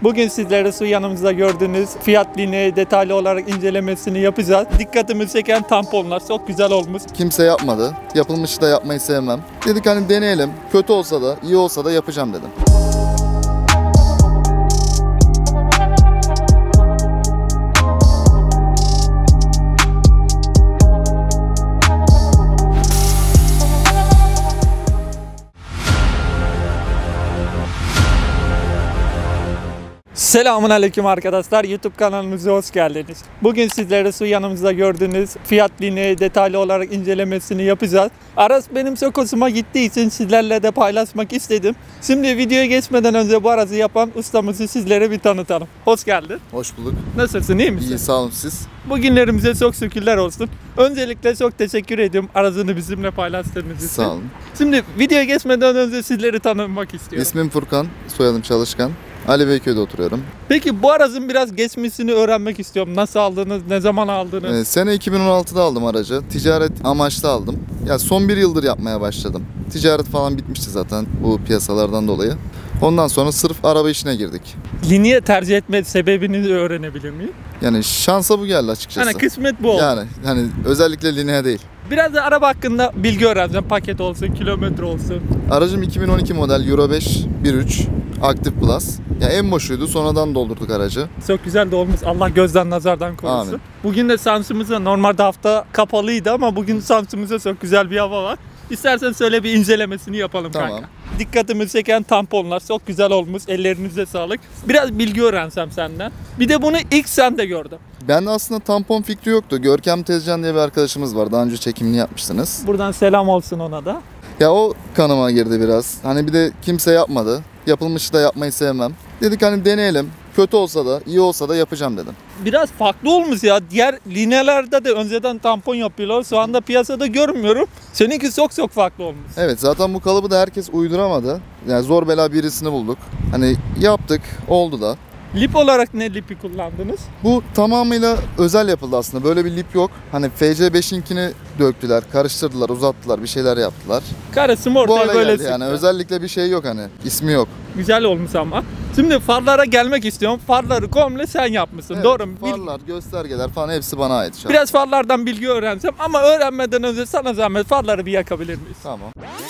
Bugün sizlere su yanımızda gördüğünüz Fiat Linea detaylı olarak incelemesini yapacağız. Dikkatimi çeken tamponlar çok güzel olmuş. Kimse yapmadı. Yapılmışı da yapmayı sevmem. Dedik hani deneyelim. Kötü olsa da iyi olsa da yapacağım dedim. Selamünaleyküm arkadaşlar, YouTube kanalımıza hoş geldiniz. Bugün sizlere su yanımızda gördüğünüz Fiat Linea detaylı olarak incelemesini yapacağız. Araç benim çok hoşuma gittiği için sizlerle de paylaşmak istedim. Şimdi videoya geçmeden önce bu aracı yapan ustamızı sizlere bir tanıtalım. Hoş geldin. Hoş bulduk. Nasılsın, iyi misin? İyi, sağ olun siz. Bugünlerimize çok şükürler olsun. Öncelikle çok teşekkür ediyorum aracını bizimle paylaştığınız için. Sağ olun. Şimdi videoya geçmeden önce sizleri tanımak istiyorum. İsmim Furkan, soyadım Çalışkan. Ali Beyköy'de oturuyorum. Peki bu aracın biraz geçmişini öğrenmek istiyorum. Nasıl aldınız, ne zaman aldınız? Sene 2016'da aldım aracı. Ticaret amaçlı aldım. Ya son bir yıldır yapmaya başladım. Ticaret falan bitmişti zaten bu piyasalardan dolayı. Ondan sonra sırf araba işine girdik. Linea tercih etme sebebini öğrenebilir miyim? Yani şansa bu geldi açıkçası. Hani kısmet bu oldu. Yani hani özellikle Linea değil. Biraz da araba hakkında bilgi öğreneceğim. Paket olsun, kilometre olsun. Aracım 2012 model Euro 5 1.3 Active Plus. Ya en boşuydu. Sonradan doldurduk aracı. Çok güzel de olmuş. Allah gözden nazardan korusun. Amin. Bugün de Samsun'umuzda normalde hafta kapalıydı ama bugün Samsun'umuzda çok güzel bir hava var. İstersen söyle bir incelemesini yapalım Tamam. kanka. Dikkatimi çeken tamponlar çok güzel olmuş. Ellerinize sağlık. Biraz bilgi öğrensem senden. Bir de bunu ilk sen de gördüm. Ben aslında tampon fikri yoktu. Görkem Tezcan diye bir arkadaşımız var. Daha önce çekimini yapmıştınız. Buradan selam olsun ona da. Ya o kanıma girdi biraz. Hani bir de kimse yapmadı. Yapılmışı da yapmayı sevmem. Dedik hani deneyelim. Kötü olsa da iyi olsa da yapacağım dedim. Biraz farklı olmuş ya. Diğer linealerde de önceden tampon yapıyorlar. Şu anda piyasada görmüyorum. Seninki çok farklı olmuş. Evet, zaten bu kalıbı da herkes uyduramadı. Yani zor bela birisini bulduk. Hani yaptık, oldu da. Lip olarak ne lipi kullandınız? Bu tamamıyla özel yapıldı aslında. Böyle bir lip yok. Hani FC5'inkini döktüler, karıştırdılar, uzattılar, bir şeyler yaptılar. Karısı Bu ortaya hale böyle geldi yani. sıktı. Özellikle bir şey yok hani. İsmi yok. Güzel olmuş ama. Şimdi farlara gelmek istiyorum. Farları komple sen yapmışsın. Evet, Doğru mu? farlar, göstergeler falan hepsi bana ait şu an. Biraz farlardan bilgi öğrensem ama öğrenmeden önce sana zahmet farları bir yakabilir miyiz? Tamam.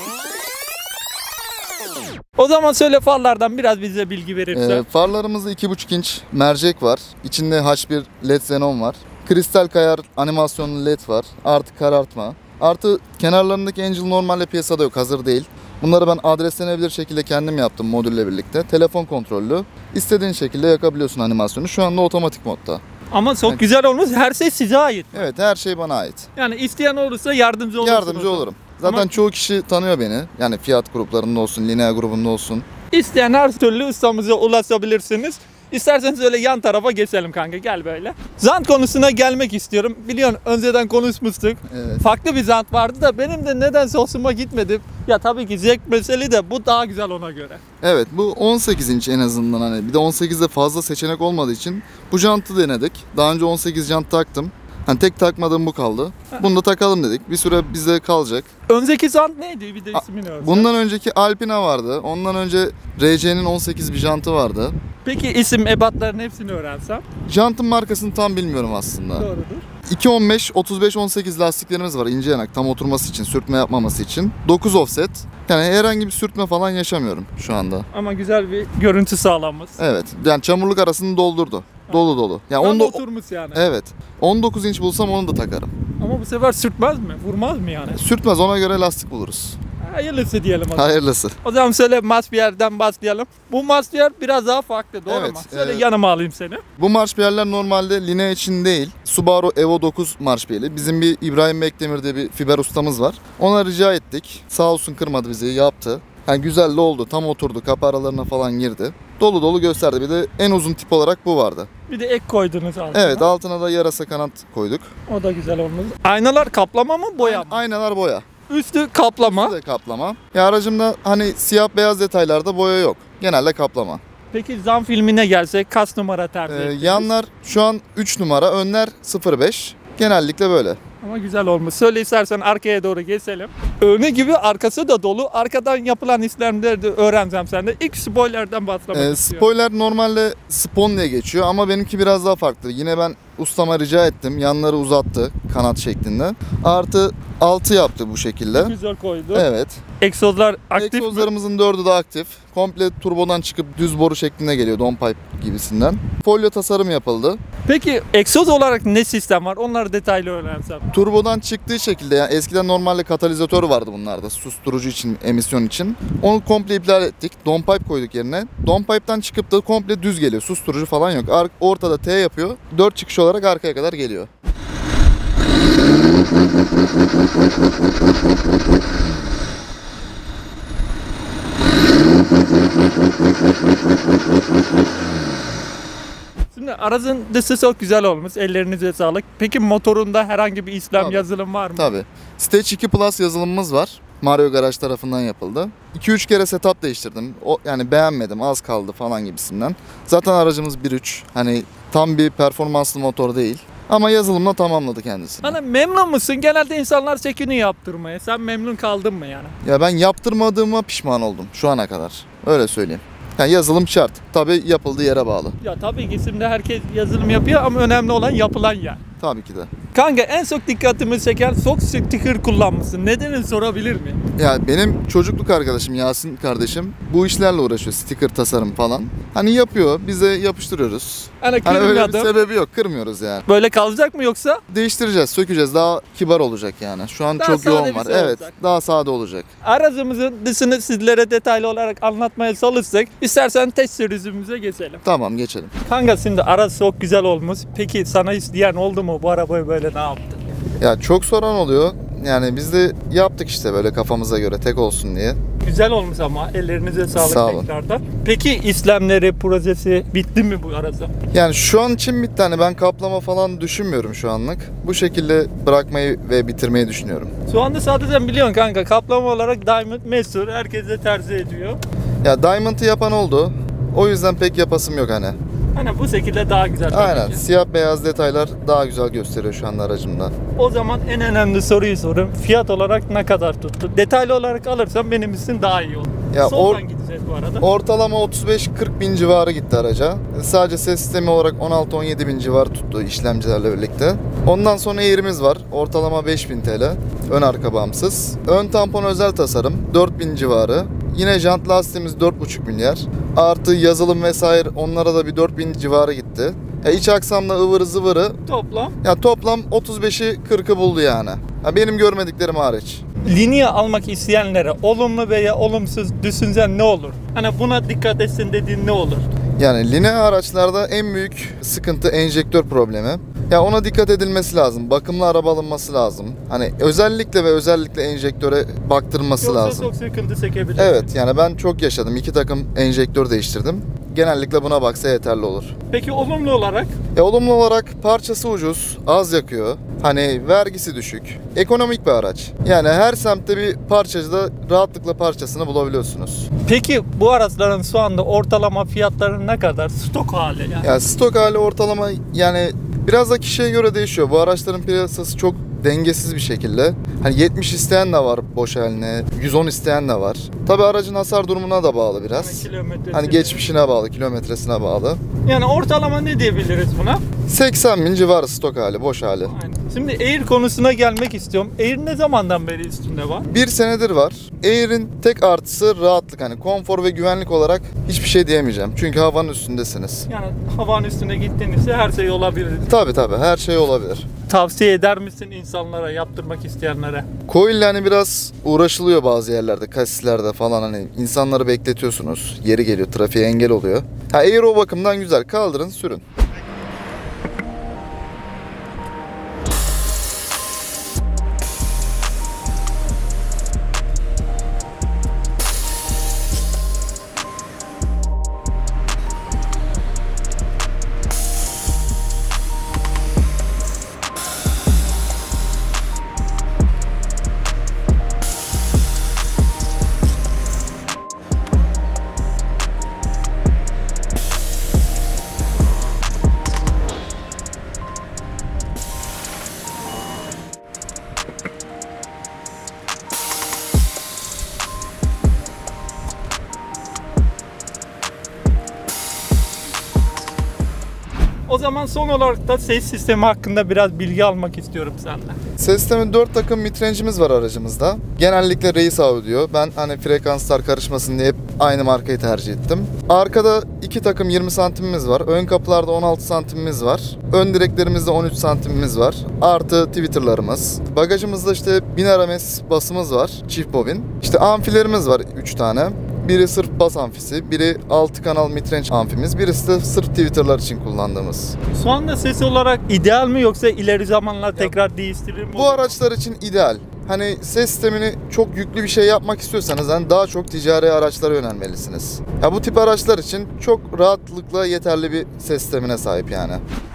O zaman söyle farlardan biraz bize bilgi verirsen. Farlarımızda 2,5 inç mercek var. İçinde H1 LED xenon var. Kristal kayar animasyonlu LED var. Artı karartma. Artı kenarlarındaki Angel normalde piyasada yok, hazır değil. Bunları ben adreslenebilir şekilde kendim yaptım modülle birlikte. Telefon kontrollü. İstediğin şekilde yakabiliyorsun animasyonu. Şu anda otomatik modda. Ama çok güzel olmuş. Her şey size ait. Evet, her şey bana ait. Yani isteyen olursa yardımcı olursun. Yardımcı olurum. Zaten çoğu kişi tanıyor beni. Yani Fiat gruplarında olsun, Linea grubunda olsun. İsteyen her türlü ustamıza ulaşabilirsiniz. İsterseniz öyle yan tarafa geçelim kanka, gel böyle. Jant konusuna gelmek istiyorum. Biliyorsun önceden konuşmuştuk. Evet. Farklı bir jant vardı da benim de nedense hoşuma gitmedi. Ya tabii ki zevk meselesi de bu daha güzel ona göre. Evet, bu 18 inç en azından, hani bir de 18'de fazla seçenek olmadığı için bu jantı denedik. Daha önce 18 jant taktım. Hani tek takmadığım bu kaldı. Bunu da takalım dedik. Bir süre bizde kalacak. Önceki jant neydi? Bir de ismini öğren. Bundan önceki Alpina vardı. Ondan önce RC'nin 18 bir jantı vardı. Peki isim ebatların hepsini öğrensem? Jantın markasını tam bilmiyorum aslında. Doğrudur. 2.15, 35-18 lastiklerimiz var ince yanak, tam oturması için, sürtme yapmaması için. 9 offset. Yani herhangi bir sürtme falan yaşamıyorum şu anda. Ama güzel bir görüntü sağlanmış. Evet. Yani çamurluk arasını doldurdu. Dolu dolu. Yani Tam oturmuş yani. Evet. 19 inç bulsam onu da takarım. Ama bu sefer sürtmez mi? Vurmaz mı yani? Sürtmez, ona göre lastik buluruz. Hayırlısı diyelim o zaman. Hayırlısı. O zaman söyle Masfier'den başlayalım. Bu Masfier biraz daha farklı, doğru Evet, mu? Söyle yanıma alayım seni. Bu marşpiyerler normalde Linea için değil. Subaru Evo 9 marşpiyeri. Bizim bir İbrahim Bekdemir diye bir fiber ustamız var. Ona rica ettik. Sağ olsun, kırmadı bizi, yaptı. Yani güzel de oldu. Tam oturdu. Kapı aralarına falan girdi. Dolu dolu gösterdi. Bir de en uzun tip olarak bu vardı. Bir de ek koydunuz altına. Evet, altına da yarasa kanat koyduk. O da güzel olmuş. Aynalar kaplama mı, boya mı? Aynalar boya. Üstü kaplama. Üstü de kaplama. Ya aracımda hani siyah beyaz detaylarda boya yok. Genelde kaplama. Peki zam filmine gelsek kaç numara tercih ettiniz? Yanlar şu an 3 numara, önler 0.5. Genellikle böyle. Ama güzel olmuş. Söyle istersen arkaya doğru geçelim. Önü gibi arkası da dolu. Arkadan yapılan işlemleri de öğreneceğim senden. İlk spoilerden başlamak istiyorum. Spoiler normalde spon diye geçiyor ama benimki biraz daha farklı. Yine ben ustama rica ettim. Yanları uzattı kanat şeklinde. Artı 6 yaptı bu şekilde. Güzel koydu. Evet. Egzozlar aktif mi? Egzozlarımızın 4'ü de aktif. Komple turbodan çıkıp düz boru şeklinde geliyor. Downpipe gibisinden. Folyo tasarım yapıldı. Peki egzoz olarak ne sistem var? Onları detaylı öğrensem. Turbodan çıktığı şekilde, yani eskiden normalde katalizatör vardı bunlarda susturucu için, emisyon için. Onu komple iptal ettik. Downpipe koyduk yerine. Downpipe'dan çıkıp da komple düz geliyor. Susturucu falan yok. Ortada T yapıyor. 4 çıkış olarak arkaya kadar geliyor. Şimdi aracın dışı çok güzel olmuş. Ellerinize sağlık. Peki motorunda herhangi bir işlem Tabii. yazılım var mı? Tabii. Stage 2 Plus yazılımımız var. Mario Garaj tarafından yapıldı. 2-3 kere setup değiştirdim. Yani beğenmedim, az kaldı falan gibisinden. Zaten aracımız 1.3. Hani tam bir performanslı motor değil. Ama yazılımla tamamladı kendisini. Hani memnun musun? Genelde insanlar çekiniyor yaptırmaya. Sen memnun kaldın mı yani? Ya ben yaptırmadığıma pişman oldum şu ana kadar. Öyle söyleyeyim. Yani yazılım şart. Tabii yapıldığı yere bağlı. Ya tabii ki şimdi herkes yazılım yapıyor ama önemli olan yapılan yer. Tabii ki de. Kanka en çok dikkatimi çeken çok sticker kullanmışsın. Nedenini sorabilir miyim? Ya benim çocukluk arkadaşım Yasin kardeşim bu işlerle uğraşıyor. Sticker tasarım falan. Hani yapıyor. Bize yapıştırıyoruz. Hani Hani öyle bir kırmadım. sebebi yok. Kırmıyoruz yani. Böyle kalacak mı yoksa? Değiştireceğiz, sökeceğiz. Daha kibar olacak yani. Şu an Daha çok sade yoğun bir var. şey Evet, olacak. daha sade olacak. Aracımızın dışını sizlere detaylı olarak anlatmaya çalışsak, istersen test sürücümüze geçelim. Tamam, geçelim. Kanka şimdi araç çok güzel olmuş. Peki sana isteyen oldu mu bu arabayı böyle ne yaptı? Ya çok soran oluyor. Yani biz de yaptık işte böyle kafamıza göre tek olsun diye. Güzel olmuş ama ellerinize sağlık Sağ olun. tekrardan. Peki işlemleri, projesi bitti mi bu aracın? Yani şu an için bitti. Hani ben kaplama falan düşünmüyorum şu anlık. Bu şekilde bırakmayı ve bitirmeyi düşünüyorum. Şu anda zaten biliyorsun kanka kaplama olarak Diamond meşhur. Herkes de tercih ediyor. Ya Diamond'ı yapan oldu. O yüzden pek yapasım yok hani. Hani bu şekilde daha güzel tabii Aynen. ki. Siyah beyaz detaylar daha güzel gösteriyor şu anda aracımda. O zaman en önemli soruyu sorayım. Fiyat olarak ne kadar tuttu? Detaylı olarak alırsam benim için daha iyi olur. Ya Soldan gideceğiz bu arada. Ortalama 35-40 bin civarı gitti araca. Sadece ses sistemi olarak 16-17 bin civarı tuttu işlemcilerle birlikte. Ondan sonra Air'imiz var. Ortalama 5000 TL. Ön arka bağımsız. Ön tampon özel tasarım 4000 civarı. Yine jant lastiğimiz 4,5 milyar. Artı yazılım vesaire onlara da bir 4000 civarı gitti. İç aksamla ıvırı zıvırı. Toplam. Ya toplam 35'i 40'ı buldu yani. Ya benim görmediklerim hariç. Linea almak isteyenlere olumlu veya olumsuz düşüncen ne olur? Hani buna dikkat etsin dediğin ne olur? Yani linea araçlarda en büyük sıkıntı enjektör problemi. Ya ona dikkat edilmesi lazım. Bakımlı araba alınması lazım. Hani özellikle enjektöre baktırılması Yoksa lazım. çok sıkıntı çekebilir. Evet, yani ben çok yaşadım. 2 takım enjektör değiştirdim. Genellikle buna baksa yeterli olur. Peki olumlu olarak? Olumlu olarak parçası ucuz, az yakıyor. Hani vergisi düşük. Ekonomik bir araç. Yani her semtte bir parçacıda rahatlıkla parçasını bulabiliyorsunuz. Peki bu araçların şu anda ortalama fiyatları ne kadar? Stok hali yani. Ya stok hali ortalama yani biraz da kişiye göre değişiyor. Bu araçların piyasası çok dengesiz bir şekilde. Hani 70 isteyen de var boş haline, 110 isteyen de var. Tabii aracın hasar durumuna da bağlı biraz. Hani geçmişine bağlı, kilometresine bağlı. Yani ortalama ne diyebiliriz buna? 80 bin civarı stok hali, boş hali. Aynen. Şimdi Air konusuna gelmek istiyorum. Air ne zamandan beri üstünde var? 1 senedir var. Air'in tek artısı rahatlık. Hani konfor ve güvenlik olarak hiçbir şey diyemeyeceğim. Çünkü havanın üstündesiniz. Yani havanın üstüne gittiğinizde her şey olabilir. Tabii her şey olabilir. Tavsiye eder misin insanlara, yaptırmak isteyenlere? Coil'le hani biraz uğraşılıyor bazı yerlerde, kasislerde falan, hani insanları bekletiyorsunuz. Yeri geliyor, trafiğe engel oluyor. Air o bakımdan güzel. Kaldırın, sürün. O zaman son olarak da ses sistemi hakkında biraz bilgi almak istiyorum senden. Ses sistemi 4 takım midrange'imiz var aracımızda. Genellikle Reis Audio. Ben hani frekanslar karışmasın diye hep aynı markayı tercih ettim. Arkada 2 takım 20 santimimiz var. Ön kapılarda 16 santimimiz var. Ön direklerimizde 13 santimimiz var. Artı tweeterlarımız. Bagajımızda işte 1000 RMS basımız var. Çift bobin. İşte amfilerimiz var 3 tane. Biri sırf bas amfisi, biri 6 kanal midrange amfimiz, birisi de sırf tweeterlar için kullandığımız. Şu anda ses olarak ideal mi yoksa ileri zamanlar tekrar değiştirir mi? Bu araçlar için ideal. Hani ses sistemini çok yüklü bir şey yapmak istiyorsanız hani daha çok ticari araçlara yönelmelisiniz. Ya bu tip araçlar için çok rahatlıkla yeterli bir ses sistemine sahip yani.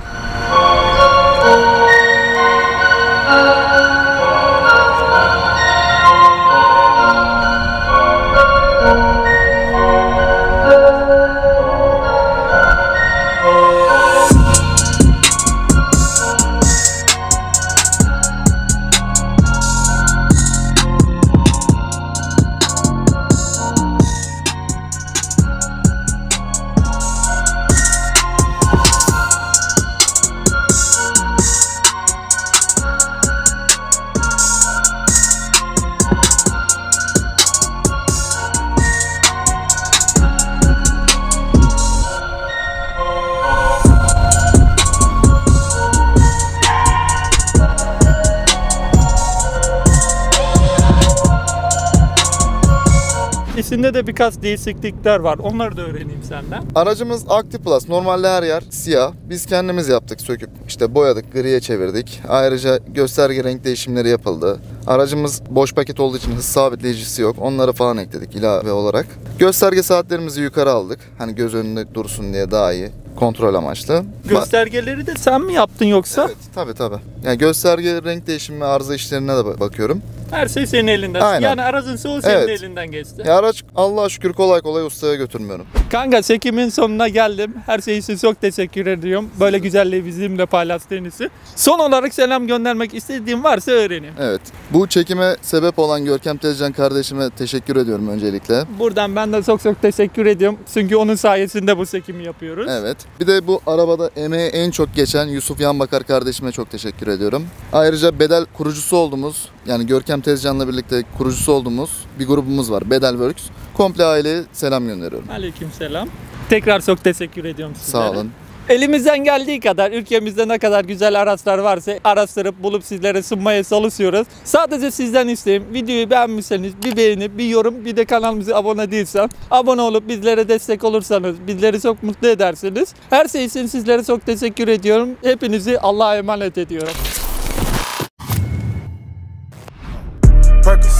İçinde de birkaç değişiklikler var. Onları da öğreneyim senden. Aracımız Active Plus. Normalde her yer siyah. Biz kendimiz yaptık, söküp işte boyadık, griye çevirdik. Ayrıca gösterge renk değişimleri yapıldı. Aracımız boş paket olduğu için hız sabitleyicisi yok. Onları falan ekledik ilave olarak. Gösterge saatlerimizi yukarı aldık. Hani göz önünde dursun diye daha iyi kontrol amaçlı. Göstergeleri de sen mi yaptın yoksa? Evet, tabii. Yani gösterge renk değişimi ve arıza işlerine de bakıyorum. Her şey senin elinden. Aynen. Yani aracın çoğu senin elinden geçti. Araç Allah'a şükür kolay kolay ustaya götürmüyorum. Kanka çekimin sonuna geldim. Her şey için çok teşekkür ediyorum. Böyle güzelliği bizimle paylaştığınız için. Son olarak selam göndermek istediğim varsa öğreneyim. Evet. Bu çekime sebep olan Görkem Tezcan kardeşime teşekkür ediyorum öncelikle. Buradan ben de çok teşekkür ediyorum. Çünkü onun sayesinde bu çekimi yapıyoruz. Evet. Bir de bu arabada emeği en çok geçen Yusuf Yanbakar kardeşime çok teşekkür ediyorum. Ayrıca Bedel kurucusu olduğumuz, yani Görkem Tezcan'la birlikte kurucusu olduğumuz bir grubumuz var. Bedel Works. Komple aileye selam gönderiyorum. Aleykümselam. Tekrar çok teşekkür ediyorum sizlere. Sağ olun. Elimizden geldiği kadar ülkemizde ne kadar güzel araçlar varsa araştırıp bulup sizlere sunmaya çalışıyoruz. Sadece sizden isteğim, videoyu beğenmişseniz bir beğeni, bir yorum, bir de kanalımıza abone değilsen abone olup bizlere destek olursanız bizleri çok mutlu edersiniz. Her şey için sizlere çok teşekkür ediyorum. Hepinizi Allah'a emanet ediyorum.